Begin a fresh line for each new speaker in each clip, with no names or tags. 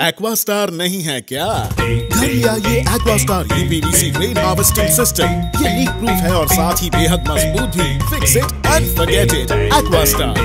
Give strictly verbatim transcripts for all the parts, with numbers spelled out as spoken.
Aquastar नहीं है क्या? घर ले आइए Aquastar UPVC rain harvesting system. ये लीक प्रूफ है और साथ ही बेहद मजबूत भी। Fix it and forget it. Aquastar.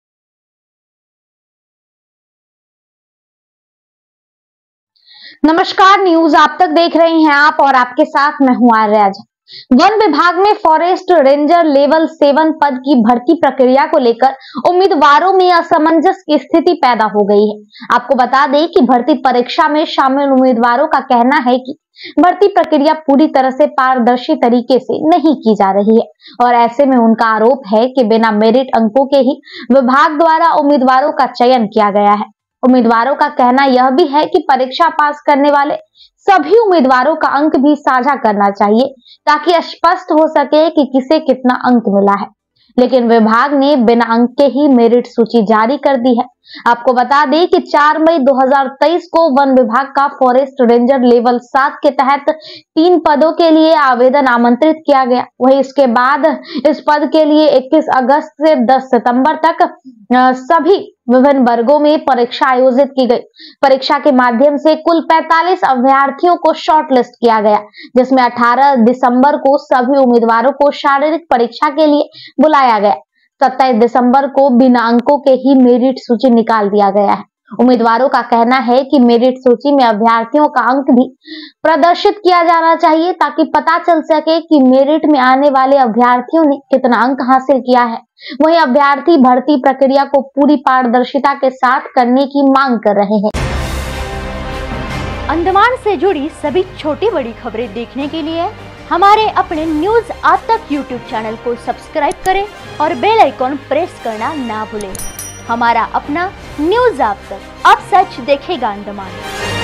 नमस्कार, न्यूज आप तक देख रहे हैं आप और आपके साथ मैं हूं आर्या। वन विभाग में फॉरेस्ट रेंजर लेवल सेवन पद की भर्ती प्रक्रिया को लेकर उम्मीदवारों में असमंजस की स्थिति पैदा हो गई है। आपको बता दें कि भर्ती परीक्षा में शामिल उम्मीदवारों का कहना है कि भर्ती प्रक्रिया पूरी तरह से पारदर्शी तरीके से नहीं की जा रही है और ऐसे में उनका आरोप है कि बिना मेरिट अंकों के ही विभाग द्वारा उम्मीदवारों का चयन किया गया है। उम्मीदवारों का कहना यह भी है कि परीक्षा पास करने वाले सभी उम्मीदवारों का अंक भी साझा करना चाहिए ताकि स्पष्ट हो सके कि किसे कितना अंक मिला है, लेकिन विभाग ने बिना अंक के ही मेरिट सूची जारी कर दी है। आपको बता दें कि चार मई दो हज़ार तेईस को वन विभाग का फॉरेस्ट रेंजर लेवल सात के तहत तीन पदों के लिए आवेदन आमंत्रित किया गया। वहीं इसके बाद इस पद के लिए इक्कीस अगस्त से दस सितंबर तक सभी विभिन्न वर्गों में परीक्षा आयोजित की गई। परीक्षा के माध्यम से कुल पैंतालीस अभ्यर्थियों को शॉर्टलिस्ट किया गया, जिसमें अठारह दिसंबर को सभी उम्मीदवारों को शारीरिक परीक्षा के लिए बुलाया गया। सत्ताईस दिसंबर को बिना अंकों के ही मेरिट सूची निकाल दिया गया है। उम्मीदवारों का कहना है कि मेरिट सूची में अभ्यर्थियों का अंक भी प्रदर्शित किया जाना चाहिए ताकि पता चल सके कि मेरिट में आने वाले अभ्यर्थियों ने कितना अंक हासिल किया है। वहीं अभ्यर्थी भर्ती प्रक्रिया को पूरी पारदर्शिता के साथ करने की मांग कर रहे हैं।
अंडमान से जुड़ी सभी छोटी बड़ी खबरें देखने के लिए हमारे अपने न्यूज आज तक यूट्यूब चैनल को सब्सक्राइब करें और बेल आइकॉन प्रेस करना ना भूलें। हमारा अपना न्यूज आज तक, अब सच देखेगा अंडमान।